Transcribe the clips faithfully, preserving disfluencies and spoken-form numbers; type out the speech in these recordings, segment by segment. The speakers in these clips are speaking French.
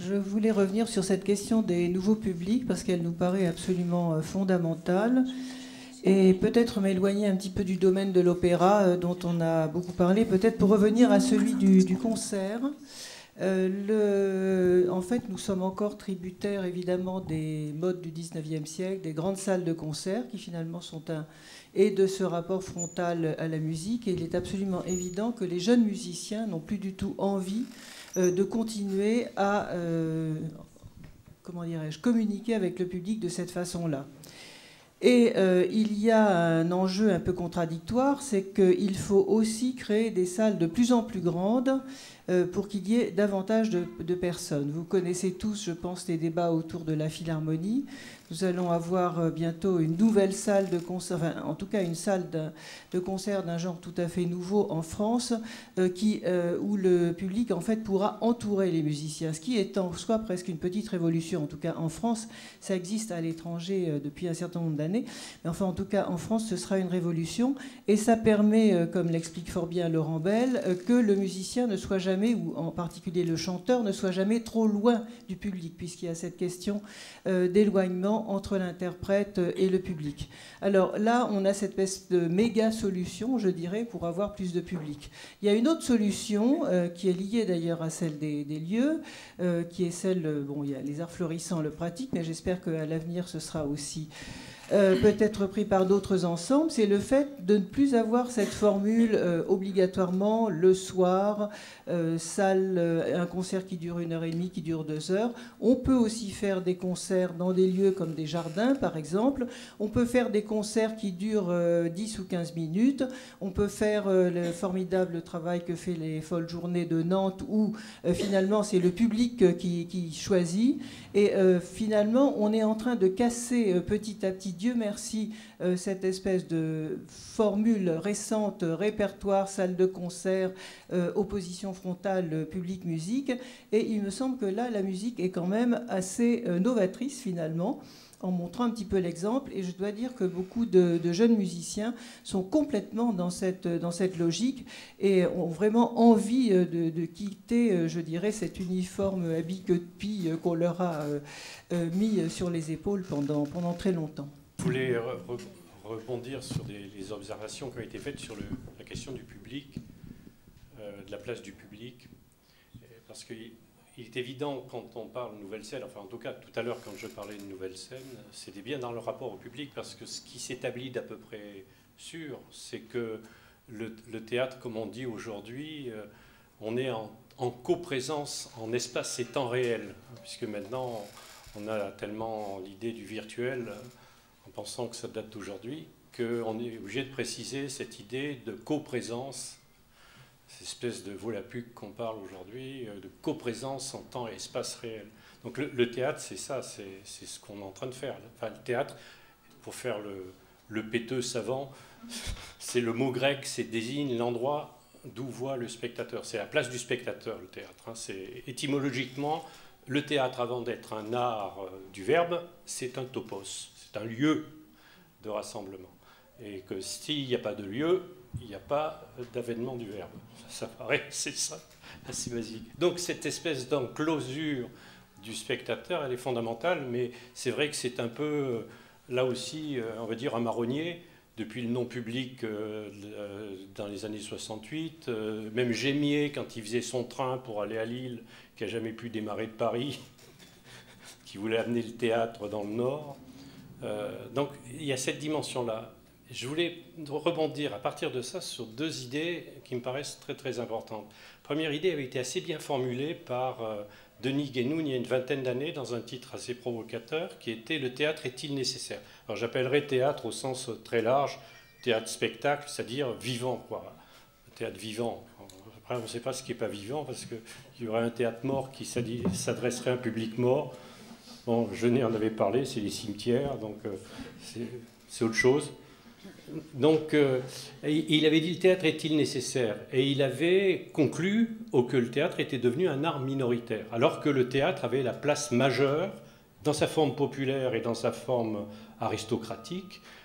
Je voulais revenir sur cette question des nouveaux publics parce qu'elle nous paraît absolument fondamentale et peut-être m'éloigner un petit peu du domaine de l'opéra dont on a beaucoup parlé, peut-être pour revenir à celui du, du concert. Euh, le, en fait, nous sommes encore tributaires évidemment des modes du dix-neuvième siècle, des grandes salles de concert qui finalement sont un... et de ce rapport frontal à la musique. Et il est absolument évident que les jeunes musiciens n'ont plus du tout envie de continuer à, euh, comment dirais-je, communiquer avec le public de cette façon-là. Et euh, il y a un enjeu un peu contradictoire, c'est qu'il faut aussi créer des salles de plus en plus grandes euh, pour qu'il y ait davantage de, de personnes. Vous connaissez tous, je pense, les débats autour de la Philharmonie. Nous allons avoir bientôt une nouvelle salle de concert, enfin, en tout cas une salle de, de concert d'un genre tout à fait nouveau en France, euh, qui, euh, où le public en fait pourra entourer les musiciens, ce qui est en soi presque une petite révolution. En tout cas en France, ça existe à l'étranger euh, depuis un certain nombre d'années, mais enfin en tout cas en France, ce sera une révolution, et ça permet, euh, comme l'explique fort bien Laurent Bell, euh, que le musicien ne soit jamais, ou en particulier le chanteur, ne soit jamais trop loin du public, puisqu'il y a cette question euh, d'éloignement entre l'interprète et le public. Alors là, on a cette espèce de méga solution, je dirais, pour avoir plus de public. Il y a une autre solution euh, qui est liée d'ailleurs à celle des, des lieux, euh, qui est celle, bon, il y a les arts florissants le pratiquent, mais j'espère qu'à l'avenir, ce sera aussi euh, peut-être pris par d'autres ensembles, c'est le fait de ne plus avoir cette formule euh, obligatoirement le soir, euh, salle, euh, un concert qui dure une heure et demie, qui dure deux heures. On peut aussi faire des concerts dans des lieux comme des jardins, par exemple. On peut faire des concerts qui durent euh, dix ou quinze minutes. On peut faire euh, le formidable travail que fait les Folles Journées de Nantes, où euh, finalement c'est le public qui, qui choisit. Et euh, finalement, on est en train de casser euh, petit à petit, Dieu merci, euh, cette espèce de formule récente, répertoire, salle de concert, euh, opposition frontale, euh, public-musique. Et il me semble que là, la musique est quand même assez euh, novatrice finalement, en montrant un petit peu l'exemple. Et je dois dire que beaucoup de, de jeunes musiciens sont complètement dans cette, dans cette logique et ont vraiment envie de, de quitter, je dirais, cet uniforme habit que de pie qu'on leur a euh, mis sur les épaules pendant, pendant très longtemps. Je voulais re rebondir sur des, les observations qui ont été faites sur le, la question du public, euh, de la place du public, parce que il est évident, quand on parle de nouvelle scène, enfin en tout cas tout à l'heure quand je parlais de nouvelle scène, c'était bien dans le rapport au public, parce que ce qui s'établit d'à peu près sûr, c'est que le, le théâtre, comme on dit aujourd'hui, euh, on est en, en coprésence en espace et temps réel, puisque maintenant on a tellement l'idée du virtuel, en pensant que ça date d'aujourd'hui, qu'on est obligé de préciser cette idée de coprésence, cette espèce de volapük qu'on parle aujourd'hui, de coprésence en temps et espace réel. Donc le, le théâtre, c'est ça, c'est ce qu'on est en train de faire. Enfin, le théâtre, pour faire le, le péteux savant, c'est le mot grec, c'est désigne l'endroit d'où voit le spectateur. C'est la place du spectateur, le théâtre. Hein. C'est étymologiquement, le théâtre, avant d'être un art du verbe, c'est un topos, c'est un lieu de rassemblement. Et que s'il n'y a pas de lieu, il n'y a pas d'avènement du verbe. Ça, ça paraît, c'est ça, assez basique. Donc cette espèce d'enclosure du spectateur, elle est fondamentale, mais c'est vrai que c'est un peu, là aussi, on va dire un marronnier, depuis le non-public euh, dans les années soixante-huit, euh, même Gémier, quand il faisait son train pour aller à Lille, qui n'a jamais pu démarrer de Paris, qui voulait amener le théâtre dans le Nord. Euh, donc il y a cette dimension-là. Je voulais rebondir à partir de ça sur deux idées qui me paraissent très très importantes. La première idée avait été assez bien formulée par euh, Denis Guénoun il y a une vingtaine d'années dans un titre assez provocateur qui était « Le théâtre est-il nécessaire ?» Alors j'appellerais théâtre au sens très large, théâtre-spectacle, c'est-à-dire vivant, quoi. Le théâtre vivant. Après, on ne sait pas ce qui n'est pas vivant parce qu'il y aurait un théâtre mort qui s'adresserait à un public mort. Bon, Genet en avait parlé, c'est les cimetières, donc euh, c'est autre chose. Donc, euh, il avait dit « Le théâtre est-il nécessaire ?» Et il avait conclu que le théâtre était devenu un art minoritaire, alors que le théâtre avait la place majeure, dans sa forme populaire et dans sa forme aristocratique,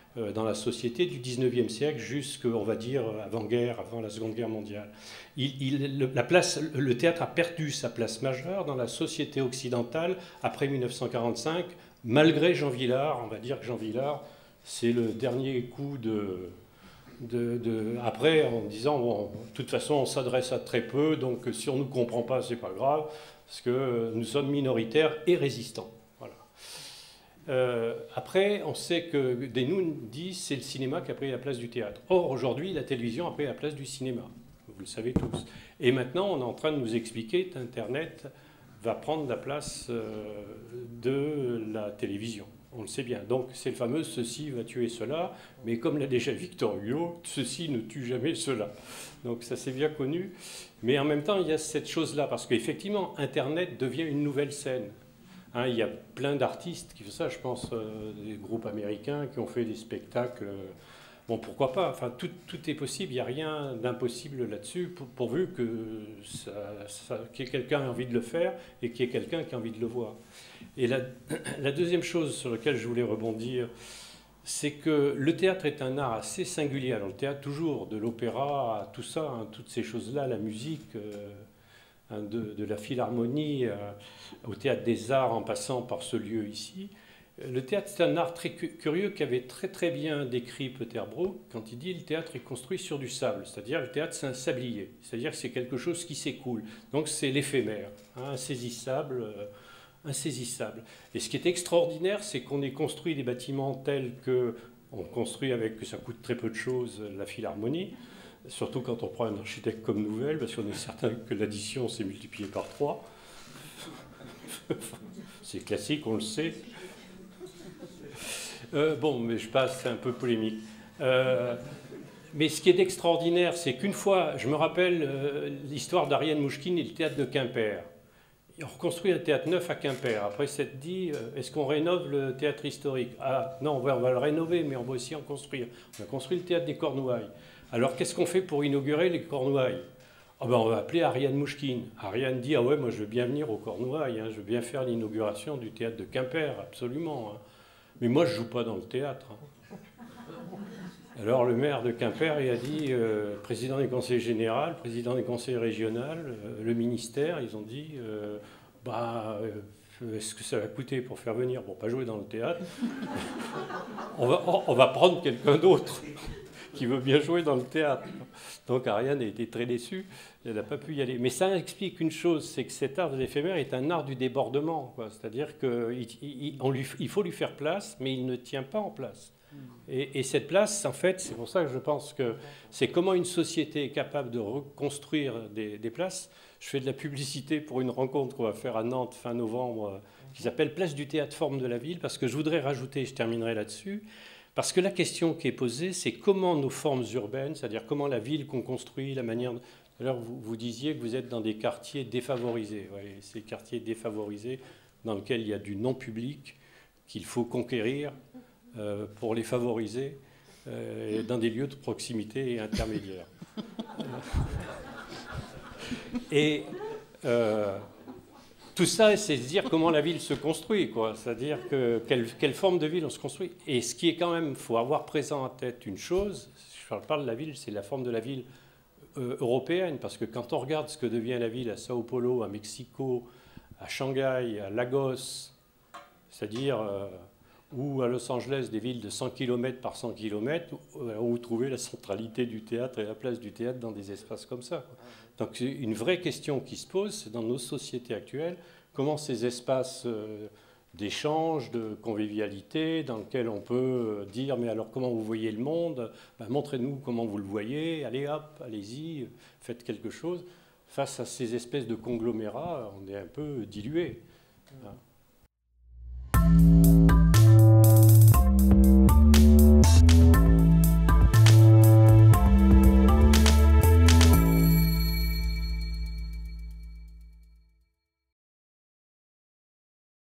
euh, dans la société du dix-neuvième siècle jusqu'on va dire avant-guerre, avant la Seconde Guerre mondiale. Il, il, le, la place, le théâtre a perdu sa place majeure dans la société occidentale après mille neuf cent quarante-cinq, malgré Jean Vilar. On va dire que Jean Vilar, c'est le dernier coup de... De, de, après, en disant, bon, de toute façon, on s'adresse à très peu, donc si on ne nous comprend pas, c'est pas grave, parce que nous sommes minoritaires et résistants. Voilà. Euh, après, on sait que Denou dit c'est le cinéma qui a pris la place du théâtre. Or, aujourd'hui, la télévision a pris la place du cinéma. Vous le savez tous. Et maintenant, on est en train de nous expliquer qu'Internet va prendre la place euh, de la télévision. On le sait bien. Donc, c'est le fameux « ceci va tuer cela », mais comme l'a déjà Victor Hugo, « ceci ne tue jamais cela ». Donc, ça c'est bien connu. Mais en même temps, il y a cette chose-là, parce qu'effectivement, Internet devient une nouvelle scène. Hein, il y a plein d'artistes qui font ça. Je pense euh, des groupes américains qui ont fait des spectacles. Euh, bon, pourquoi pas. Enfin, tout, tout est possible. Il n'y a rien d'impossible là-dessus, pour, pourvu que ça, ça, qu'il y ait quelqu'un qui a envie de le faire et qu'il y ait quelqu'un qui a envie de le voir. Et la, la deuxième chose sur laquelle je voulais rebondir, c'est que le théâtre est un art assez singulier. Alors le théâtre, toujours, de l'opéra, tout ça, hein, toutes ces choses-là, la musique, euh, hein, de, de la philharmonie, euh, au théâtre des arts, en passant par ce lieu ici. Le théâtre, c'est un art très curieux qu'avait très très bien décrit Peter Brook quand il dit le théâtre est construit sur du sable. C'est-à-dire le théâtre, c'est un sablier. C'est-à-dire que c'est quelque chose qui s'écoule. Donc c'est l'éphémère, hein, insaisissable. Euh, insaisissable. Et ce qui est extraordinaire, c'est qu'on ait construit des bâtiments tels que on construit avec, que ça coûte très peu de choses, la philharmonie, surtout quand on prend un architecte comme Nouvel, parce qu'on est certain que l'addition s'est multipliée par trois. C'est classique, on le sait. Euh, bon, mais je passe, c'est un peu polémique. Euh, mais ce qui est extraordinaire, c'est qu'une fois, je me rappelle euh, l'histoire d'Ariane Mouchkine et le théâtre de Quimper. On reconstruit un théâtre neuf à Quimper. Après, c'est dit, est-ce qu'on rénove le théâtre historique? Ah non, on va, on va le rénover, mais on va aussi en construire. On a construit le théâtre des Cornouailles. Alors, qu'est-ce qu'on fait pour inaugurer les Cornouailles? Ah ben, on va appeler Ariane Mouchkine. Ariane dit, ah ouais, moi je veux bien venir aux Cornouailles, hein, je veux bien faire l'inauguration du théâtre de Quimper, absolument. Hein. Mais moi, je ne joue pas dans le théâtre. Hein. Alors le maire de Quimper, il a dit, euh, président des conseils généraux, président des conseils régionaux, euh, le ministère, ils ont dit, euh, bah, euh, est-ce que ça va coûter pour faire venir, pour pas jouer dans le théâtre? on, va, on va prendre quelqu'un d'autre qui veut bien jouer dans le théâtre. Donc Ariane a été très déçue, elle n'a pas pu y aller. Mais ça explique une chose, c'est que cet art de l'éphémère est un art du débordement. C'est-à-dire qu'il il, il, il faut lui faire place, mais il ne tient pas en place. Et, et cette place, en fait, c'est pour ça que je pense que c'est comment une société est capable de reconstruire des, des places. Je fais de la publicité pour une rencontre qu'on va faire à Nantes fin novembre, qui s'appelle Place du théâtre, forme de la ville, parce que je voudrais rajouter, je terminerai là-dessus, parce que la question qui est posée, c'est comment nos formes urbaines, c'est-à-dire comment la ville qu'on construit, la manière... De... Alors vous, vous disiez que vous êtes dans des quartiers défavorisés. Ouais, ces quartiers défavorisés dans lesquels il y a du non-public qu'il faut conquérir euh, pour les favoriser euh, dans des lieux de proximité et intermédiaires. Et euh, tout ça, c'est se dire comment la ville se construit, quoi. C'est-à-dire que, quelle, quelle forme de ville on se construit. Et ce qui est quand même, il faut avoir présent en tête une chose, je parle de la ville, c'est la forme de la ville euh, européenne, parce que quand on regarde ce que devient la ville à Sao Paulo, à Mexico, à Shanghai, à Lagos, c'est-à-dire... Euh, ou à Los Angeles, des villes de cent kilomètres par cent kilomètres, où vous trouvez la centralité du théâtre et la place du théâtre dans des espaces comme ça. Donc une vraie question qui se pose, c'est dans nos sociétés actuelles, comment ces espaces d'échange, de convivialité, dans lesquels on peut dire, mais alors comment vous voyez le monde, ben, montrez-nous comment vous le voyez, allez hop, allez-y, faites quelque chose. Face à ces espèces de conglomérats, on est un peu dilué. Voilà.